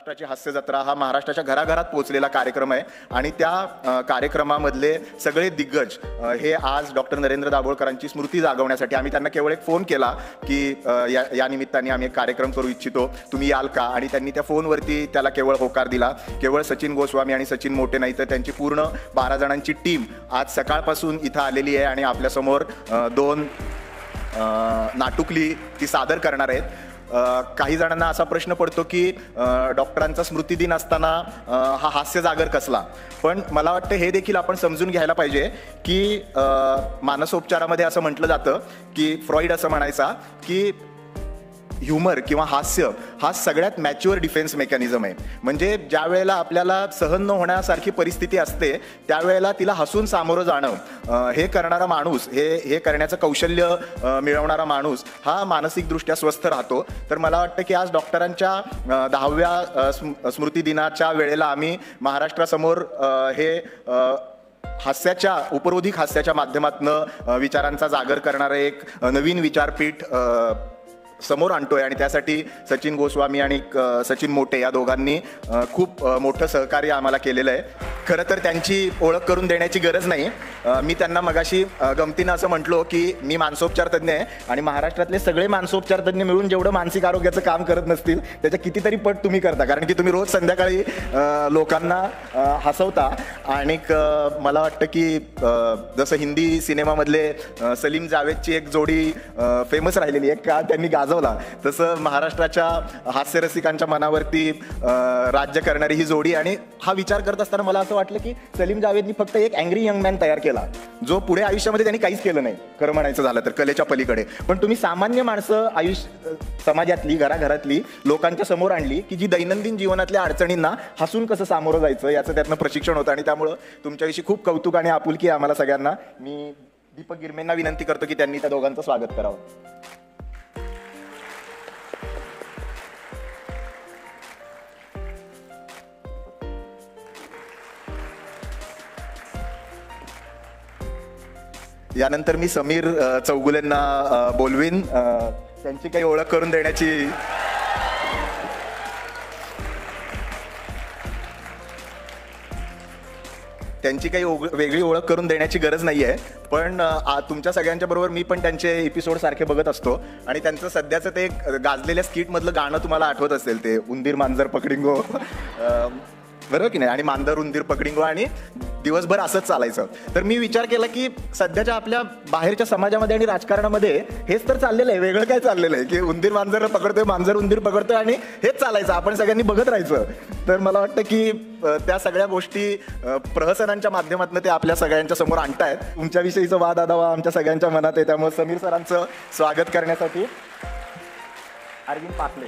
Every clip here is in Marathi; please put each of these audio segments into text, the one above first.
महाराष्ट्राची हास्य जत्रा हा महाराष्ट्राच्या घराघरात पोहोचलेला कार्यक्रम आहे आणि त्या कार्यक्रमामधले सगळे दिग्गज हे आज डॉक्टर नरेंद्र दाभोळकरांची स्मृती जागवण्यासाठी आम्ही त्यांना केवळ एक फोन केला की या निमित्ताने आम्ही एक कार्यक्रम करू इच्छितो, तुम्ही याल का? आणि त्यांनी त्या फोनवरती त्याला केवळ होकार दिला. केवळ सचिन गोस्वामी आणि सचिन मोटे नाही तर त्यांची पूर्ण 12 जणांची टीम आज सकाळपासून इथं आलेली आहे आणि आपल्यासमोर 2 नाटुकली ती सादर करणार आहेत. काही जणांना असा प्रश्न पडतो की डॉक्टरांचा स्मृतिदिन असताना हा हास्य जागर कसला, पण मला वाटतं हे देखील आपण समजून घ्यायला पाहिजे की मानसोपचारामध्ये असं म्हटलं जातं की फ्रॉइड असं म्हणायचा की ह्युमर किंवा हास्य हा सगळ्यात मॅच्युअर डिफेन्स मेकॅनिझम आहे. म्हणजे ज्या वेळेला आपल्याला सहन न होण्यासारखी परिस्थिती असते त्यावेळेला तिला हसून सामोरं जाणं हे करणारा माणूस, हे करण्याचं कौशल्य मिळवणारा माणूस हा मानसिकदृष्ट्या स्वस्थ राहतो. तर मला वाटतं की आज डॉक्टरांच्या 10व्या स्मृतिदिनाच्या वेळेला आम्ही महाराष्ट्रासमोर हे हास्याच्या उपरोधिक हास्याच्या माध्यमातून विचारांचा जागर करणारं एक नवीन विचारपीठ समोर आणतोय आणि त्यासाठी सचिन गोस्वामी आणि सचिन मोटे या दोघांनी खूप मोठं सहकार्य आम्हाला केलेलं आहे. खरं तर त्यांची ओळख करून देण्याची गरज नाही. मी त्यांना मगाशी गमतीनं असं म्हटलो की मी मानसोपचार तज्ज्ञ आहे आणि महाराष्ट्रातले सगळे मानसोपचार तज्ज्ञ मिळून जेवढं मानसिक आरोग्याचं काम करत नसतील त्याच्या कितीतरी पट तुम्ही करता, कारण की तुम्ही रोज संध्याकाळी लोकांना हसवता. आणि मला वाटतं की जसं हिंदी सिनेमामधले सलीम जावेदची एक जोडी फेमस राहिलेली आहे का त्यांनी गाजवला, तसं महाराष्ट्राच्या हास्यरसिकांच्या मनावरती राज्य करणारी ही जोडी. आणि हा विचार करत असताना मला असं वाटलं की सलीम जावेदनी फक्त एक अँग्री यंग मॅन तयार केला जो पुढे आयुष्यामध्ये त्यांनी काहीच केलं नाही खरं म्हणायचं झालं तर कलेच्या पलीकडे. पण तुम्ही सामान्य माणसं समाजातली घराघरातली लोकांच्या समोर आणली की जी दैनंदिन जीवनातल्या अडचणींना हसून कसं सामोरं जायचं याचं त्यातनं प्रशिक्षण होतं. आणि त्यामुळं तुमच्याविषयी खूप कौतुक आणि आपुलकी आम्हाला सगळ्यांना. मी दीपक गिरमेंना विनंती करतो की त्यांनी त्या दोघांचं स्वागत करावं. यानंतर मी समीर चौगुलेंना बोलवीन त्यांची काही ओळख करून देण्याची. त्यांची काही वेगळी ओळख करून देण्याची गरज नाही आहे, पण तुमच्या सगळ्यांच्या बरोबर मी पण त्यांचे एपिसोड सारखे बघत असतो आणि त्यांचं सध्याचं ते गाजलेल्या स्किटमधलं गाणं तुम्हाला आठवत असेल, ते उंदीर मांजर पकडींगो, बरोबर की नाही, आणि मांजर उंदीर पकडींगो, आणि दिवसभर असंच चालायचं. तर मी विचार केला की सध्याच्या आपल्या बाहेरच्या समाजामध्ये आणि राजकारणामध्ये हेच तर चाललेलं आहे, वेगळं काय चाललेलं आहे की उंदीर मांजर पकडतोय, मांजर उंदीर पकडतोय आणि हेच चालायचं, आपण सगळ्यांनी बघत राहायचं. तर मला वाटतं की त्या सगळ्या गोष्टी प्रहसनांच्या माध्यमातून ते आपल्या सगळ्यांच्या समोर आणतायत. तुमच्याविषयीचं वाद आदावा आमच्या सगळ्यांच्या मनात आहे, त्यामुळे समीर सरांचं स्वागत करण्यासाठी अरविंद पाकले.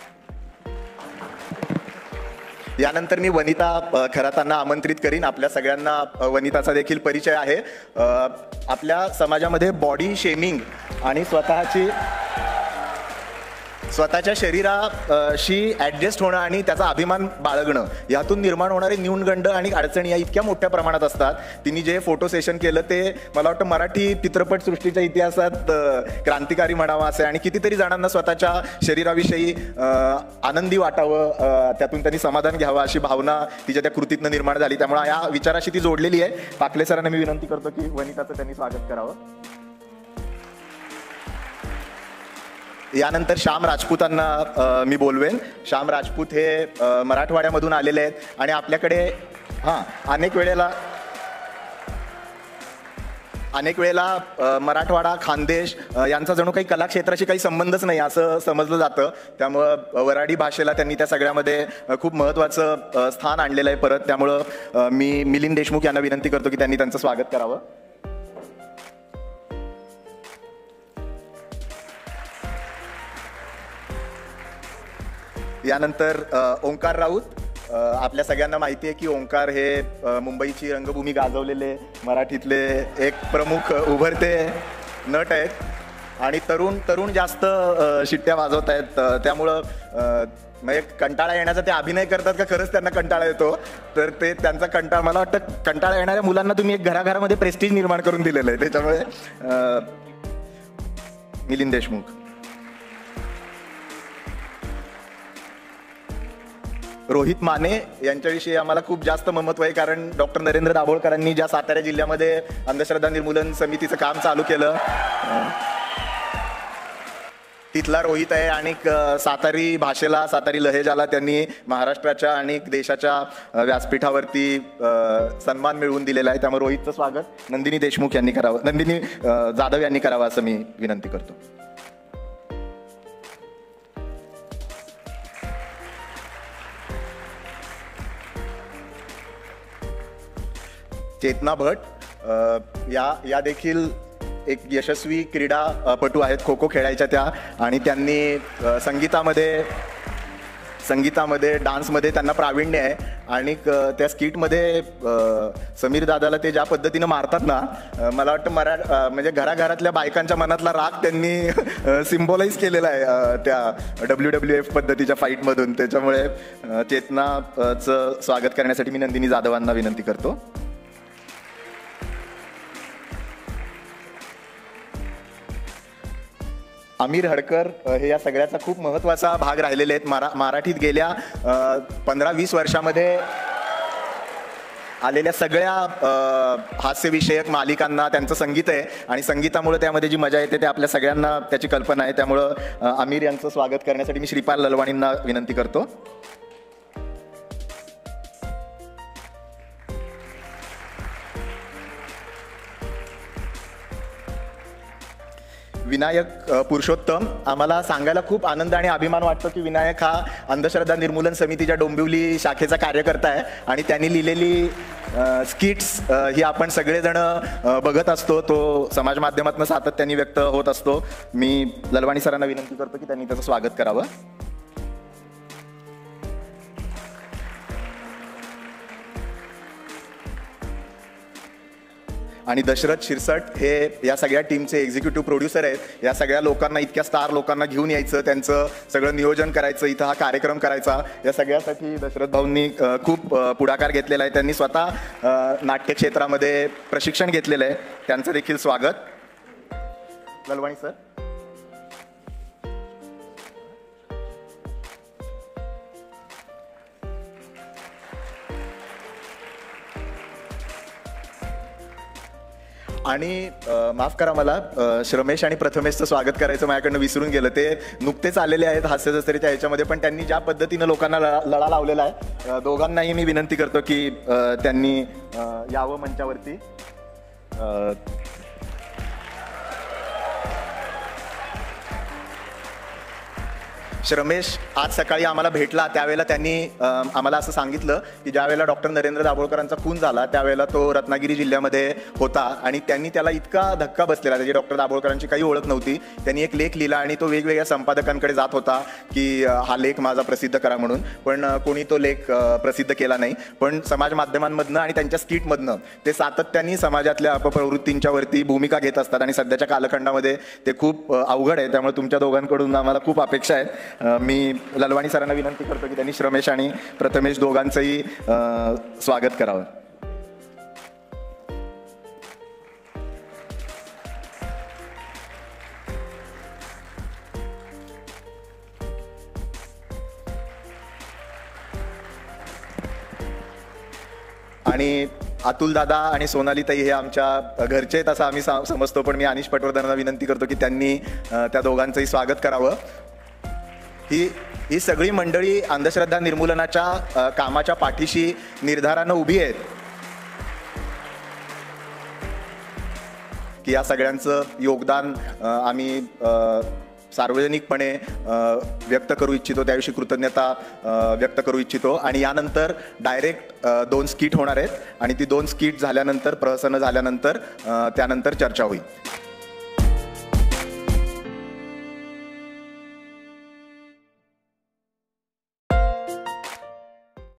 यानंतर मी वनिता खरातांना आमंत्रित करीन. आपल्या सगळ्यांना वनिताचा देखील परिचय आहे. आपल्या समाजामध्ये बॉडी शेमिंग आणि स्वतःच्या शरीराशी ॲडजस्ट होणं आणि त्याचा अभिमान बाळगणं यातून निर्माण होणारे न्यूनगंड आणि अडचणी या इतक्या मोठ्या प्रमाणात असतात. तिने जे फोटो सेशन केलं ते मला वाटतं मराठी चित्रपटसृष्टीच्या इतिहासात क्रांतिकारी म्हणावं असं, आणि कितीतरी जणांना स्वतःच्या शरीराविषयी आनंदी वाटावं, त्यातून त्यांनी समाधान घ्यावं अशी भावना तिच्या त्या कृतीतनं निर्माण झाली. त्यामुळे या विचाराशी ती जोडलेली आहे. पाकले सरांना मी विनंती करतो की वनिताचं त्यांनी स्वागत करावं. यानंतर श्याम राजपूतांना मी बोलवेन. श्याम राजपूत हे मराठवाड्यामधून आलेले आहेत आणि आपल्याकडे अनेक वेळेला मराठवाडा, खानदेश यांचा जणू काही कलाक्षेत्राशी काही संबंधच नाही असं समजलं जातं. त्यामुळं वऱ्हाडी भाषेला त्यांनी त्या सगळ्यामध्ये खूप महत्त्वाचं स्थान आणलेलं आहे परत. त्यामुळं मी मिलिंद देशमुख यांना विनंती करतो की त्यांनी त्यांचं स्वागत करावं. यानंतर ओंकार राऊत. आपल्या सगळ्यांना माहिती आहे की ओंकार हे मुंबईची रंगभूमी गाजवलेले मराठीतले एक प्रमुख उभरते नट आहेत आणि तरुण जास्त शिट्ट्या वाजवत आहेत. त्यामुळं म्हणजे कंटाळा येण्याचा ते अभिनय करतात का खरंच त्यांना कंटाळा येतो, तर ते त्यांचा कंटाळा, मला वाटतं कंटाळा येणाऱ्या मुलांना तुम्ही एक घराघरामध्ये प्रेस्टीज निर्माण करून दिलेलं आहे. त्याच्यामुळे मिलिंद देशमुख. रोहित माने यांच्याविषयी आम्हाला खूप जास्त महत्त्व आहे, कारण डॉक्टर नरेंद्र दाभोळकरांनी ज्या सातारा जिल्ह्यामध्ये अंधश्रद्धा निर्मूलन समितीचं काम चालू केलं तिथला रोहित आहे. आणि सातारी भाषेला, सातारी लहेजाला त्यांनी महाराष्ट्राच्या आणि देशाच्या व्यासपीठावरती सन्मान मिळवून दिलेला आहे. त्यामुळे रोहितचं स्वागत नंदिनी देशमुख यांनी करावं, नंदिनी जाधव यांनी करावं असं मी विनंती करतो. चेतना भट या देखील एक यशस्वी क्रीडापटू आहेत, खो खो खेळायच्या त्या. आणि त्यांनी संगीतामध्ये डान्समध्ये त्यांना प्रावीण्य आहे. आणि त्या स्किटमध्ये समीर दादाला ते ज्या पद्धतीनं मारतात ना, मला वाटतं म्हणजे घराघरातल्या बायकांच्या मनातला राग त्यांनी सिम्बॉलाइज केलेला आहे त्या WWF पद्धतीच्या फाईटमधून. त्याच्यामुळे चेतनाचं स्वागत करण्यासाठी मी नंदिनी जाधवांना विनंती करतो. आमिर हडकर हे या सगळ्याचा खूप महत्त्वाचा भाग राहिलेले आहेत. मराठीत गेल्या 15-20 वर्षामध्ये आलेल्या सगळ्या हास्यविषयक मालिकांना त्यांचं संगीत आहे आणि संगीतामुळे त्यामध्ये जी मजा येते ते आपल्या सगळ्यांना त्याची कल्पना आहे. त्यामुळं आमिर यांचं स्वागत करण्यासाठी मी श्रीपाल ललवाणींना विनंती करतो. विनायक पुरुषोत्तम, आम्हाला सांगायला खूप आनंद आणि अभिमान वाटतो की विनायक हा अंधश्रद्धा निर्मूलन समितीच्या डोंबिवली शाखेचा कार्यकर्ता आहे. आणि त्यांनी लिहिलेली स्किट्स ही आपण सगळेजण बघत असतो, तो समाज माध्यमातून सातत्याने व्यक्त होत असतो. मी ललवाणी सरांना विनंती करतो की त्यांनी त्याचं स्वागत करावं. आणि दशरथ शिरसट हे या सगळ्या टीमचे एक्झिक्युटिव्ह प्रोड्युसर आहेत. या सगळ्या लोकांना, इतक्या स्टार लोकांना घेऊन यायचं, त्यांचं सगळं नियोजन करायचं, इथं हा कार्यक्रम करायचा, या सगळ्यासाठी दशरथ भाऊंनी खूप पुढाकार घेतलेला आहे. त्यांनी स्वतः नाट्यक्षेत्रामध्ये प्रशिक्षण घेतलेलं आहे. त्यांचं देखील स्वागत. ललवाणी सर. आणि माफ करा, मला श्रमेश आणि प्रथमेशचं स्वागत करायचं माझ्याकडनं विसरून गेलं. ते नुकतेच आलेले आहेत हास्यजत्रेच्या ह्याच्यामध्ये, पण त्यांनी ज्या पद्धतीनं लोकांना लढा लावलेला आहे, दोघांनाही मी विनंती करतो की त्यांनी यावं मंचावरती. श्रमेश आज सकाळी आम्हाला भेटला, त्यावेळेला त्यांनी आम्हाला असं सांगितलं की ज्यावेळेला डॉक्टर नरेंद्र दाभोळकरांचा खून झाला त्यावेळेला तो रत्नागिरी जिल्ह्यामध्ये होता आणि त्यांनी त्याला इतका धक्का बसलेला, त्याची डॉक्टर दाभोळकरांची काही ओळख नव्हती. त्यांनी एक लेख लिहिला आणि तो वेगवेगळ्या संपादकांकडे जात होता की हा लेख माझा प्रसिद्ध करा म्हणून, पण कोणी तो लेख प्रसिद्ध केला नाही. पण समाज माध्यमांमधनं आणि त्यांच्या स्किटमधनं ते सातत्याने समाजातल्या अपप्रवृत्तींच्या वरती भूमिका घेत असतात आणि सध्याच्या कालखंडामध्ये ते खूप अवघड आहे. त्यामुळे तुमच्या दोघांकडून आम्हाला खूप अपेक्षा आहेत. मी ललवाणी सरांना विनंती करतो की त्यांनी श्रमेश आणि प्रथमेश दोघांचंही स्वागत करावं. आणि अतुल दादा आणि सोनाली ताई हे आमच्या घरचे आहेत असं आम्ही समजतो, पण मी अनिश पटवर्धनांना विनंती करतो की त्यांनी त्या दोघांचंही स्वागत करावं. ही सगळी मंडळी अंधश्रद्धा निर्मूलनाच्या कामाच्या पाठीशी निर्धारानं उभी आहेत की या सगळ्यांचं योगदान आम्ही सार्वजनिकपणे व्यक्त करू इच्छितो, त्याविषयी कृतज्ञता व्यक्त करू इच्छितो. आणि यानंतर डायरेक्ट 2 स्किट होणार आहेत आणि ती 2 स्किट झाल्यानंतर, प्रहसन झाल्यानंतर त्यानंतर चर्चा होईल.